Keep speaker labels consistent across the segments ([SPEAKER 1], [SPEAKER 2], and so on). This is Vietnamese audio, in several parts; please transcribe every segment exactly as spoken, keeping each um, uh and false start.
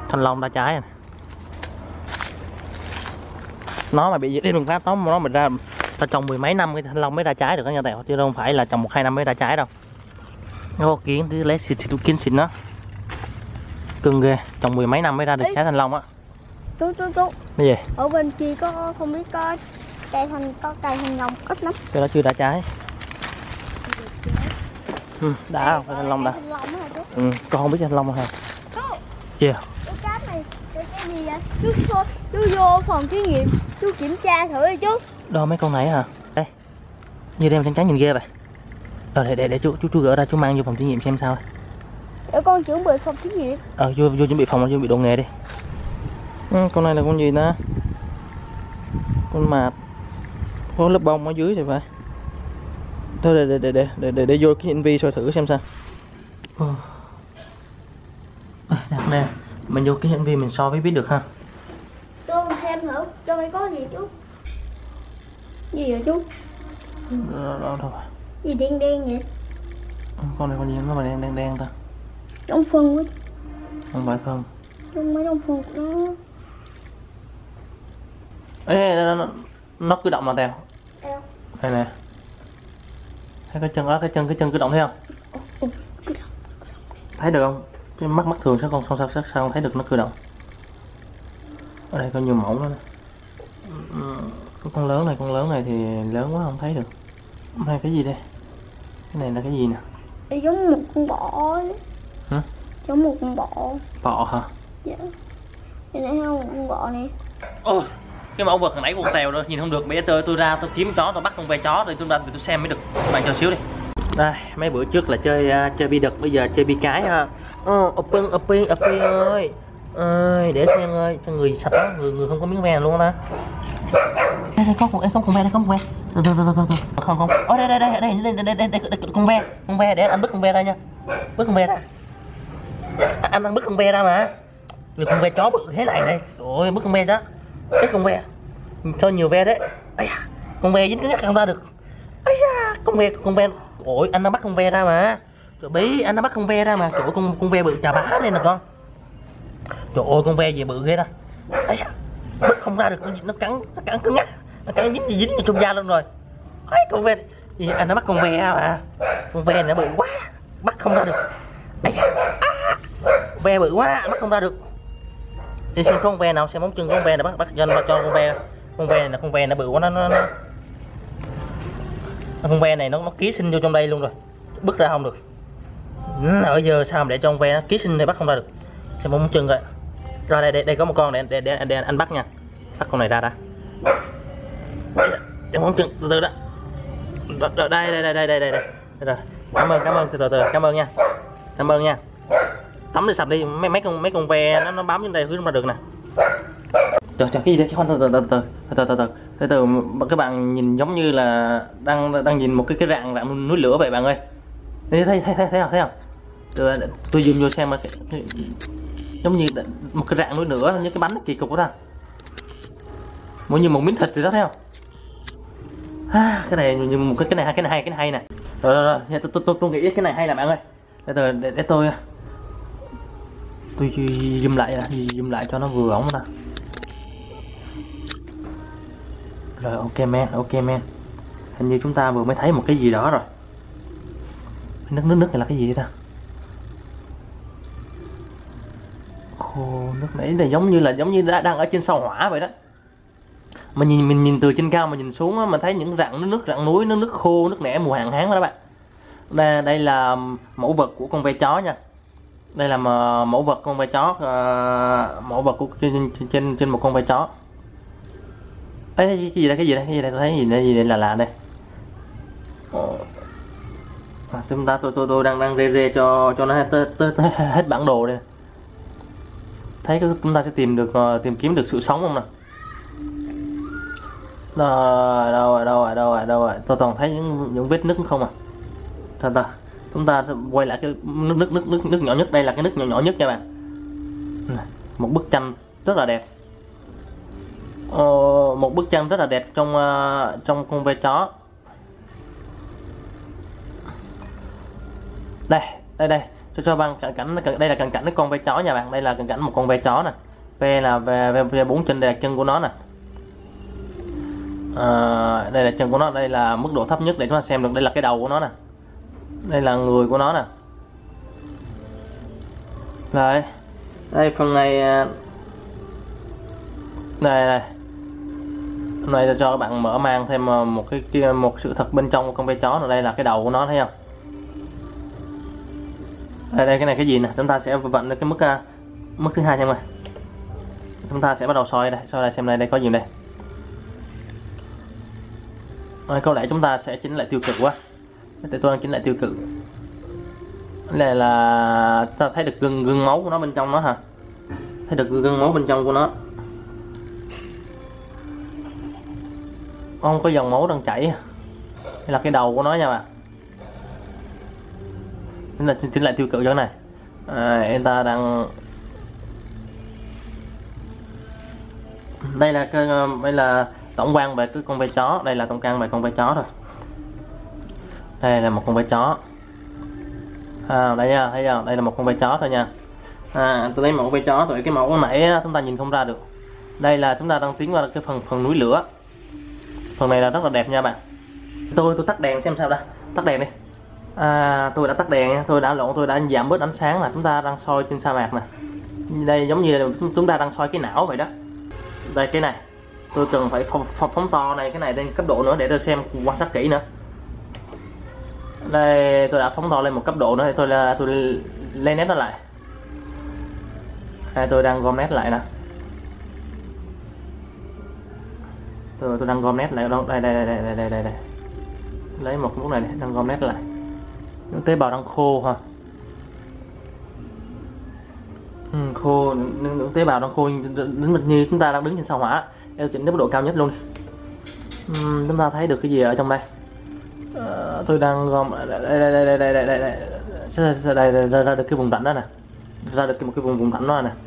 [SPEAKER 1] thanh long đa trái này. Nó mà bị dịch đường phát nó nó mình ra ta trồng mười mấy năm cái thanh long mới ra trái được đó nha Tèo, chứ không phải là trồng một hai năm mới ra trái đâu. Nó kiến thì lấy xịt xịt kiến xịt nó cưng ghê, trồng mười mấy năm mới ra được trái thanh long á.
[SPEAKER 2] Chú chú chú
[SPEAKER 1] Cái gì?
[SPEAKER 2] ở bên kia có không biết có cây thanh có cây thanh long ít lắm.
[SPEAKER 1] Cái đó chưa ra trái. Ừ, đã không? Cây thanh long đã.
[SPEAKER 2] Thanh long hả chú?
[SPEAKER 1] Ừ, con không biết thanh long hả?
[SPEAKER 2] Chú.
[SPEAKER 1] Yeah.
[SPEAKER 2] Cái cáp này cái cái gì vậy? Chú chú, chú vô phòng thí nghiệm, chú kiểm tra thử đi chú.
[SPEAKER 1] Đo mấy con này hả? Đây. Như đem trắng trắng nhìn ghê vậy. Ờ để để để chú chú chú gỡ ra chú mang vô phòng thí nghiệm xem sao.
[SPEAKER 2] Để con chuẩn bị phòng thí nghiệm.
[SPEAKER 1] Ờ vô vô chuẩn bị phòng, chuẩn bị đồ nghề đi. Ừ, con này là con gì ta? Con mạt. Có lớp bông ở dưới thì phải. Thôi để để để để để để, để vô cái hiển vi soi thử xem sao. Ừ. À, đặt nè, mình vô cái hiển vi mình so với biết được ha.
[SPEAKER 2] Cho mình xem thử, cho đây có gì chú? Gì vậy chú?
[SPEAKER 1] Đó, đó, đâu à?
[SPEAKER 2] Gì đen đen vậy?
[SPEAKER 1] Con này con gì nó mà đen đen đen ta?
[SPEAKER 2] Trong phân quá.
[SPEAKER 1] Không phải phân.
[SPEAKER 2] Trong mấy trong phân của nó.
[SPEAKER 1] Ê, nó, nó, nó cứ động mà Tèo.
[SPEAKER 2] Đâu?
[SPEAKER 1] Đây nè. Thấy cái chân đó, cái chân cái chân cứ động thấy không?
[SPEAKER 2] Ừ,
[SPEAKER 1] thấy được không? Cái mắt mắt thường sao con sao sao sao không thấy được nó cử động? Ở đây có nhiều mẫu nữa nè. Có con lớn này, con lớn này thì lớn quá không thấy được. Này cái gì đây? Cái này là cái gì nè?
[SPEAKER 2] Nó giống một con bọ ấy.
[SPEAKER 1] Hả?
[SPEAKER 2] Giống một con bọ.
[SPEAKER 1] Bọ hả?
[SPEAKER 2] Dạ. Cái này không, một con bọ này.
[SPEAKER 1] Ôi, cái mẫu vật hồi nãy con Tèo rồi nhìn không được, bây giờ tôi tôi ra tôi kiếm chó, tôi bắt con ve chó rồi tôi ra tôi xem mới được. Các bạn chờ xíu đi. Đây, mấy bữa trước là chơi uh, chơi bi đực, bây giờ chơi bi cái ha. Ờ, ập pưng ập pưng ập pưng ơi. Ơi, để xem ơi, cho người sạch đó, người người không có miếng ve luôn đó. Đây đây có con em không con ve, đây có con ve. Từ từ từ từ từ. Không không. Ở đây đây đây đây đây đây đây đây con ve, con ve để anh bứt con ve ra nha. Bứt con ve ra. Anh đang bứt con ve ra mà. Vì con ve chó bự thế này này. Ôi, bứt con ve đó. Bứt con ve. Cho nhiều ve đấy. Ây da, con ve dính cái ngắt không ra được. Ây da, con ve con ve. Ôi, anh đã bắt con ve ra mà. Trời bí, anh đã bắt con ve ra mà. Trời ơi, con con ve bự chà bá lên nè con. Trời ơi, con ve gì bự ghê đó. Ây da, bắt không ra được, nó cắn, nó cắn cứng ngắt. Nó cắn dính dính vào trong da luôn rồi. Ôi, con ve gì anh đã bắt con ve ra mà. Con ve nó bự quá, bắt không ra được. Ây da, à, ve bự quá, bắt không ra được. Đi xem con ve nào, xem móng chân con ve này bắt bắt cho cho con ve. Con ve này là con ve nó bự quá, nó nó, nó. Con ve này nó nó ký sinh vô trong đây luôn rồi, bứt ra không được. Ở giờ sao mà để cho con ve nó ký sinh này bắt không ra được. Xem móng chân rồi. Rồi đây đây đây có một con để để để, để anh bắt nha. Bắt con này ra đã. Để móng chân từ từ đó. Đây đây đây đây đây đây đây. Rồi. Cảm ơn cảm ơn từ từ từ cảm ơn nha. Cảm ơn nha. Tắm đi sạch đi, mấy mấy con mấy con ve nó nó bám trên đây không ra được nè. Trời trời cái gì đấy, khoan từ từ từ từ từ từ từ từ từ các bạn nhìn giống như là đang đang nhìn một cái cái rạn rạn núi lửa vậy bạn ơi. Thấy thấy thấy thấy thấy không thấy không? Tôi tôi zoom vô xem mà cái, cái, giống như một cái rạn núi lửa như cái bánh kỳ cục đó ta. Giống như một miếng thịt thì đó thấy không? À, cái này như một cái cái này hay cái này hay cái này hay nè. Rồi rồi rồi, tôi tôi tôi, tôi nghĩ cái này hay là bạn ơi. Để tôi để, để tôi tôi zoom lại zoom lại cho nó vừa ống nè. Rồi ok men, ok men. Hình như chúng ta vừa mới thấy một cái gì đó rồi. Nước nước nước này là cái gì ta? Khô nước nãy này giống như là giống như đã đang ở trên sao hỏa vậy đó. Mình nhìn mình nhìn từ trên cao mà nhìn xuống á, mình thấy những rạn nước nước rạn núi, nước nước khô, nước nẻ mùa hạn hán đó các bạn. Đây, đây là mẫu vật của con ve chó nha. Đây là mẫu vật con ve chó, uh, mẫu vật của trên trên trên một con ve chó. Ấy cái gì đây, cái gì đây, cái gì đây, tôi thấy gì đây, gì đây là lạ đây. À, chúng ta tôi tôi tôi đang đang rê rê cho cho nó hết, tới, tới hết bản đồ đây. Thấy cái, chúng ta sẽ tìm được uh, tìm kiếm được sự sống không nè. Rồi, đâu rồi, đâu rồi, đâu rồi, đâu rồi. Tôi toàn thấy những những vết nứt không à. Thôi ta, chúng ta quay lại cái nước nước nước nước nước nhỏ nhất, đây là cái nước nhỏ nhỏ nhất nha bạn. Một bức tranh rất là đẹp. Ờ, một bức tranh rất là đẹp trong uh, trong con ve chó. Đây, đây đây, cho cho bằng cận cảnh. Đây là cận cảnh cái con ve chó nha bạn. Đây là cận cảnh một con ve chó nè. Ve là ve ve, ve bốn chân, đây là chân của nó nè. À, đây là chân của nó, đây là mức độ thấp nhất để chúng ta xem được. Đây là cái đầu của nó nè, đây là người của nó nè. Đây, đây phần này, đây này, hôm nay cho các bạn mở mang thêm một cái một sự thật bên trong của con ve chó. Đây là cái đầu của nó, thấy không? Đây, đây cái này cái gì nè, chúng ta sẽ vận được cái mức mức thứ hai xem này. Chúng ta sẽ bắt đầu soi đây, soi đây xem đây, đây có gì đây. Rồi, có lẽ chúng ta sẽ chỉnh lại tiêu cực quá. Để tôi đang chỉnh lại tiêu cực. Đây là ta thấy được gương gương máu của nó bên trong nó hả? Thấy được gương máu bên trong của nó. Không có dòng máu đang chảy. Đây là cái đầu của nó nha bạn. Chỉnh lại, chỉnh lại tiêu cực chỗ này. À, em ta đang đây là cái đây là tổng quan về cái con ve chó. Đây là tổng quan về con ve chó thôi. Đây là một con ve chó. À, đây nha, thấy không? Đây là một con ve chó thôi nha. À, tôi lấy mẫu ve chó rồi, cái mẫu nãy chúng ta nhìn không ra được. Đây là chúng ta đang tiến vào cái phần phần núi lửa. Phần này là rất là đẹp nha bạn. Tôi tôi tắt đèn xem sao đã. Tắt đèn đi. À, tôi đã tắt đèn nha. Tôi đã lộn, tôi đã giảm bớt ánh sáng là chúng ta đang soi trên sa mạc nè. Đây giống như là chúng ta đang soi cái não vậy đó. Đây cái này tôi cần phải phóng, phóng, phóng to này, cái này lên cấp độ nữa để tôi xem, quan sát kỹ nữa. Đây tôi đã phóng to lên một cấp độ nữa để tôi là tôi lên nét nó lại. Đây, tôi đang gom nét lại nè. Tôi tôi đang gom nét lại đâu. Đây đây đây đây đây đây đây. Lấy một lúc này, này đang gom nét lại. Những tế bào đang khô ha. Ừ, khô, những, những tế bào đang khô đứng như chúng ta đang đứng trên sao hỏa. Để chỉnh đến mức độ cao nhất luôn. Ừ, chúng ta thấy được cái gì ở trong đây? À, tôi đang gom đây đây đây đây đây đây đây đây đây, đây, đây ra, ra được cái vùng rãnh đó nè, ra được một cái vùng vùng rãnh đó nè.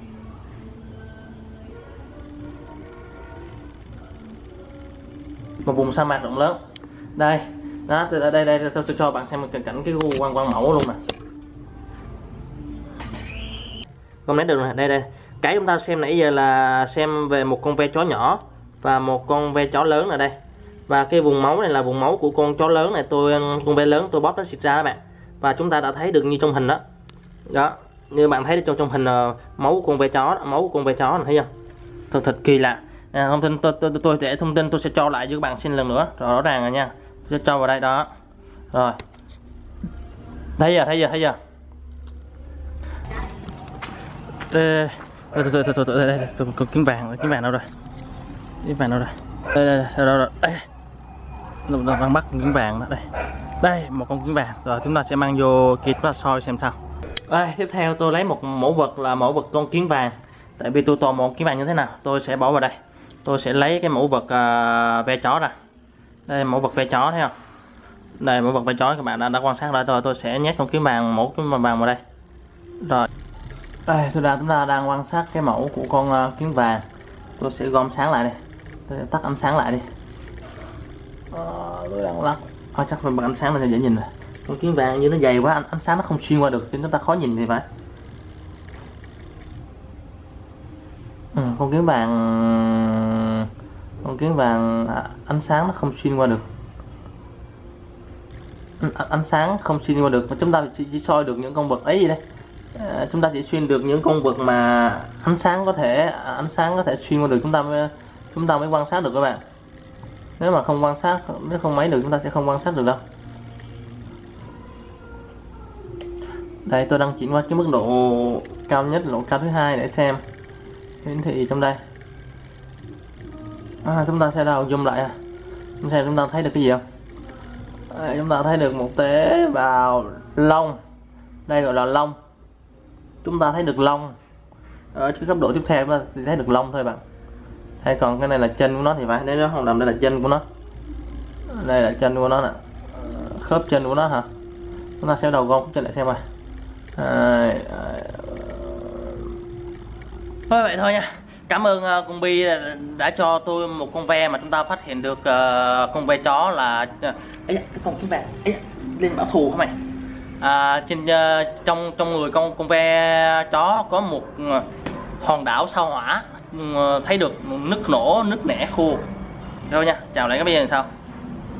[SPEAKER 1] Một vùng sa mạc rộng lớn. Đây đó, từ đây đây tôi, tôi cho bạn xem một cảnh cảnh cái quang quang mẫu luôn nè. Gom nét được rồi. Đây đây, cái chúng ta xem nãy giờ là xem về một con ve chó nhỏ và một con ve chó lớn ở đây. Và cái vùng máu này là vùng máu của con chó lớn này, tôi con ve lớn tôi bóp nó xịt ra các bạn. Và chúng ta đã thấy được như trong hình đó. Đó, như bạn thấy trong trong hình uh, máu của con ve chó, máu của con ve chó này, thấy không? Thật thật kỳ lạ. À, thông tin tôi, tôi tôi để thông tin tôi sẽ cho lại cho các bạn xin lần nữa, rõ ràng rồi nha. Tôi sẽ cho vào đây đó. Rồi. Thấy giờ, thấy giờ, thấy giờ. Đây, tôi tôi tôi tôi tôi đây, tôi có kiến vàng, kiến vàng đâu rồi? Kiến vàng đâu rồi? Đây đây, đâu đâu đây. Tôi đang bắt kiến vàng đó đây. Đây, một con kiến vàng. Rồi chúng ta sẽ mang vô kia chúng ta soi xem sao. Đây, tiếp theo tôi lấy một mẫu vật là mẫu vật con kiến vàng. Tại vì tôi tò mò kiến vàng như thế nào, tôi sẽ bỏ vào đây. Tôi sẽ lấy cái mẫu vật uh, ve chó ra. Đây mẫu vật ve chó thấy không? Đây mẫu vật ve chó các bạn đã, đã quan sát rồi. Tôi sẽ nhét con kiến vàng, mẫu kiến vàng vào đây. Rồi. Đây, tôi đã chúng ta đang quan sát cái mẫu của con uh, kiến vàng. Tôi sẽ gom sáng lại đây. Tôi sẽ tắt ánh sáng lại đi. Ờ, tôi đang lắc. À, chắc là bằng ánh sáng này dễ nhìn rồi. Con kiến vàng như nó dày quá, ánh, ánh sáng nó không xuyên qua được, nên chúng ta khó nhìn thì phải. Ừ, con kiến vàng, con kiến vàng à, ánh sáng nó không xuyên qua được. Ánh sáng không xuyên qua được, mà chúng ta chỉ, chỉ soi được những con vật ấy gì đây. À, chúng ta chỉ xuyên được những con vật mà ánh sáng có thể ánh sáng có thể xuyên qua được, chúng ta mới chúng ta mới quan sát được các bạn. Nếu mà không quan sát, nếu không mấy được chúng ta sẽ không quan sát được đâu. Đây tôi đang chuyển qua cái mức độ cao nhất, độ cao thứ hai để xem hiển thị trong đây. À, chúng ta sẽ đào zoom lại à. Chúng ta chúng ta thấy được cái gì không? À, chúng ta thấy được một tế bào lông. Đây gọi là lông. Chúng ta thấy được lông. Ở cái cấp độ tiếp theo chúng ta chỉ thấy được lông thôi bạn. Hay còn cái này là chân của nó thì phải, nếu nó không làm đây là chân của nó. Đây là chân của nó nè. Khớp chân của nó hả? Chúng ta sẽ đầu gom chân lại xem coi. À, à... Thôi vậy thôi nha. Cảm ơn uh, con Bi đã cho tôi một con ve mà chúng ta phát hiện được uh, con ve chó là uh, ấy, cái con kiến vàng ấy, lên báo thù hả mày? à, trên uh, trong trong người con con ve chó có một uh, hòn đảo sao hỏa, uh, thấy được nứt nổ nứt nẻ khô. Thôi nha, chào lại các bây giờ sao.